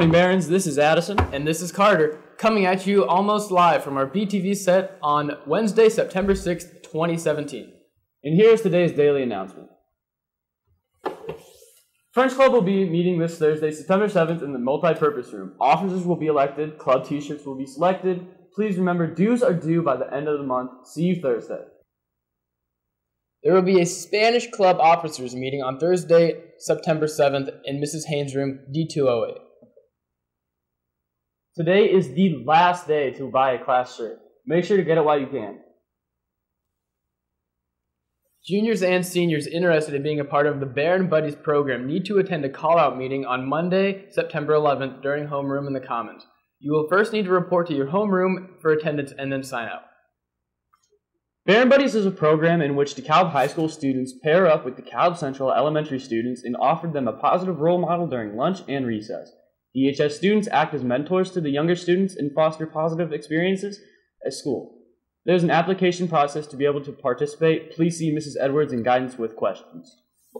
morning, Barons. This is Addison. And this is Carter, coming at you almost live from our BTV set on Wednesday, September 6th, 2017. And here's today's daily announcement. French Club will be meeting this Thursday, September 7th in the multi-purpose room. Officers will be elected. Club t-shirts will be selected. Please remember, dues are due by the end of the month. See you Thursday. There will be a Spanish Club officers meeting on Thursday, September 7th in Mrs. Haynes' room, D208. Today is the last day to buy a class shirt. Make sure to get it while you can. Juniors and seniors interested in being a part of the Baron Buddies program need to attend a call-out meeting on Monday, September 11th during homeroom in the Commons. You will first need to report to your homeroom for attendance and then sign out. Baron Buddies is a program in which DeKalb High School students pair up with DeKalb Central elementary students and offer them a positive role model during lunch and recess. DHS students act as mentors to the younger students and foster positive experiences at school. There's an application process to be able to participate. Please see Mrs. Edwards in guidance with questions.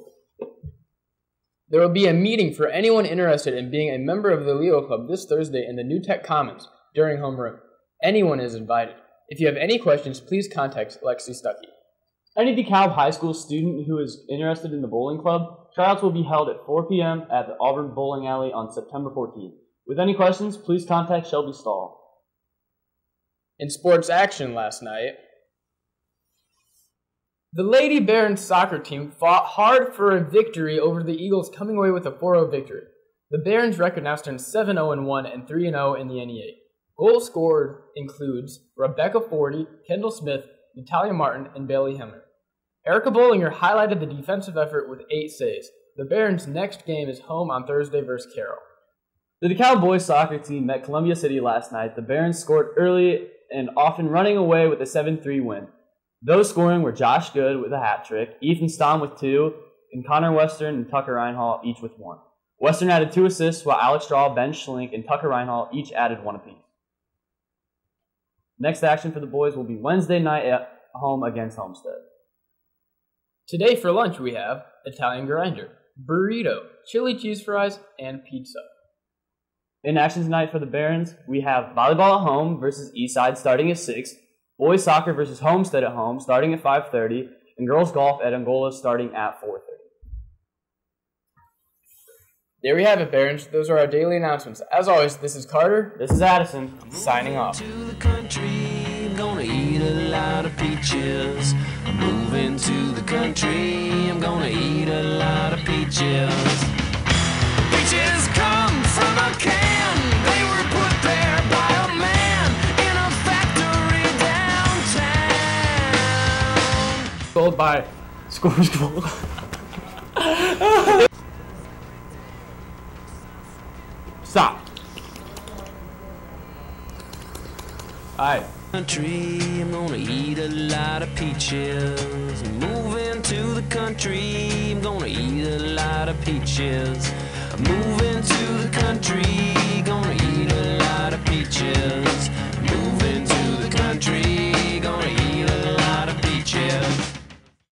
There will be a meeting for anyone interested in being a member of the Leo Club this Thursday in the New Tech Commons during homeroom. Anyone is invited. If you have any questions, please contact Lexi Stuckey. Any DeKalb High School student who is interested in the bowling club, tryouts will be held at 4 p.m. at the Auburn Bowling Alley on September 14th. With any questions, please contact Shelby Stahl. In sports action last night, the Lady Barons soccer team fought hard for a victory over the Eagles, coming away with a 4-0 victory. The Barons record now stands 7-0-1 and 3-0 in the NE8. Goals scored includes Rebecca Forty, Kendall Smith, Natalia Martin, and Bailey Hemmer. Erica Bollinger highlighted the defensive effort with 8 saves. The Barons' next game is home on Thursday versus Carroll. The DeKalb boys soccer team met Columbia City last night. The Barons scored early and often running away with a 7-3 win. Those scoring were Josh Good with a hat trick, Ethan Stamm with 2, and Connor Western and Tucker Reinhall each with 1. Western added 2 assists, while Alex Straw, Ben Schlink, and Tucker Reinhall each added 1 apiece. Next action for the boys will be Wednesday night at home against Homestead. Today for lunch we have Italian grinder, burrito, chili cheese fries, and pizza. In action tonight for the Barons, we have volleyball at home versus Eastside starting at 6, boys soccer versus Homestead at home starting at 5:30, and girls golf at Angola starting at 4:30. There we have it, Barons. Those are our daily announcements. As always, this is Carter. This is Addison. Signing off. To the country, I'm gonna eat a lot of peaches. I'm moving to the country, I'm gonna eat a lot of peaches. Peaches come from a can. They were put there by a man in a factory downtown. Sold by Scores Gold. Stop. Alright. Country, I'm gonna eat a lot of peaches. Moving to the country, I'm gonna eat a lot of peaches. Moving to the country.